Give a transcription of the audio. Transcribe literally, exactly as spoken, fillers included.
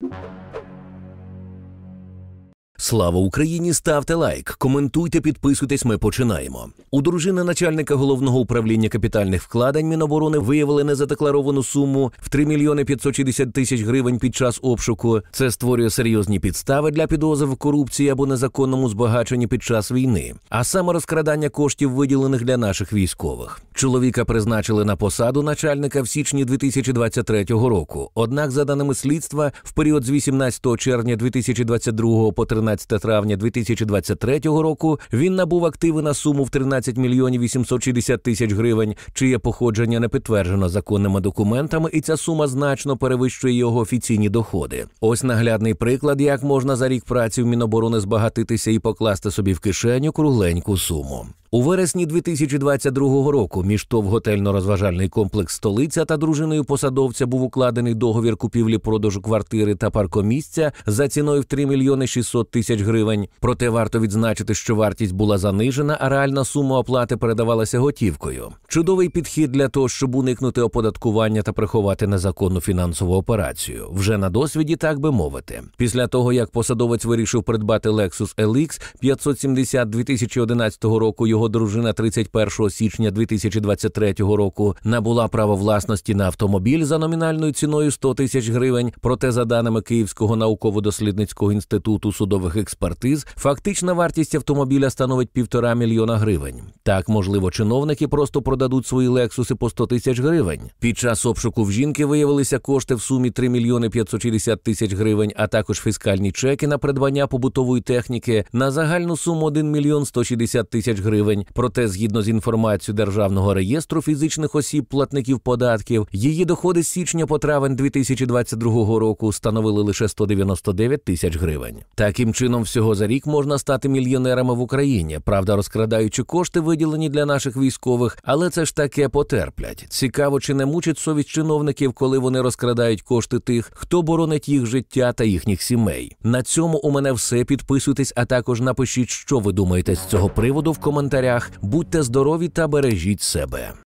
Слава Україні! Ставте лайк, коментуйте, підписуйтесь, ми починаємо. У дружини начальника Головного управління капітальних вкладень Міноборони виявили незадекларовану суму в три мільйони п'ятсот шістдесят тисяч гривень під час обшуку. Це створює серйозні підстави для підозр в корупції або незаконному збагаченні під час війни, а саме розкрадання коштів, виділених для наших військових. Чоловіка призначили на посаду начальника в січні дві тисячі двадцять третього року. Однак, за даними слідства, в період з вісімнадцятого червня дві тисячі двадцять другого по тринадцяте травня дві тисячі двадцять третього року він набув активи на суму в тринадцять мільйонів вісімсот шістдесят тисяч гривень, чиє походження не підтверджено законними документами, і ця сума значно перевищує його офіційні доходи. Ось наглядний приклад, як можна за рік праці в Міноборони збагатитися і покласти собі в кишеню кругленьку суму. У вересні дві тисячі двадцять другого року між ТОВ «Готельно-розважальний комплекс «Столиця» та дружиною посадовця був укладений договір купівлі-продажу квартири та паркомісця за ціною в три мільйони шістсот тисяч гривень. Проте варто відзначити, що вартість була занижена, а реальна сума оплати передавалася готівкою. Чудовий підхід для того, щоб уникнути оподаткування та приховати незаконну фінансову операцію. Вже на досвіді, так би мовити. Після того, як посадовець вирішив придбати Lexus ел ікс п'ятсот сімдесят дві тисячі одинадцятого року, його Його дружина тридцять першого січня дві тисячі двадцять третього року набула право власності на автомобіль за номінальною ціною сто тисяч гривень, проте за даними Київського науково-дослідницького інституту судових експертиз, фактична вартість автомобіля становить півтора мільйона гривень. Так, можливо, чиновники просто продадуть свої лексуси по сто тисяч гривень. Під час обшуку в жінки виявилися кошти в сумі три мільйони п'ятсот шістдесят тисяч гривень, а також фіскальні чеки на придбання побутової техніки на загальну суму один мільйон сто шістдесят тисяч гривень. Проте, згідно з інформацією Державного реєстру фізичних осіб платників податків, її доходи з січня по травень дві тисячі двадцять другого року становили лише сто дев'яносто дев'ять тисяч гривень. Таким чином, всього за рік можна стати мільйонерами в Україні, правда, розкрадаючи кошти, виділені для наших військових, але це ж таке потерплять. Цікаво, чи не мучить совість чиновників, коли вони розкрадають кошти тих, хто боронить їх життя та їхніх сімей. На цьому у мене все. Підписуйтесь, а також напишіть, що ви думаєте з цього приводу в коментарях. Будьте здорові та бережіть себе.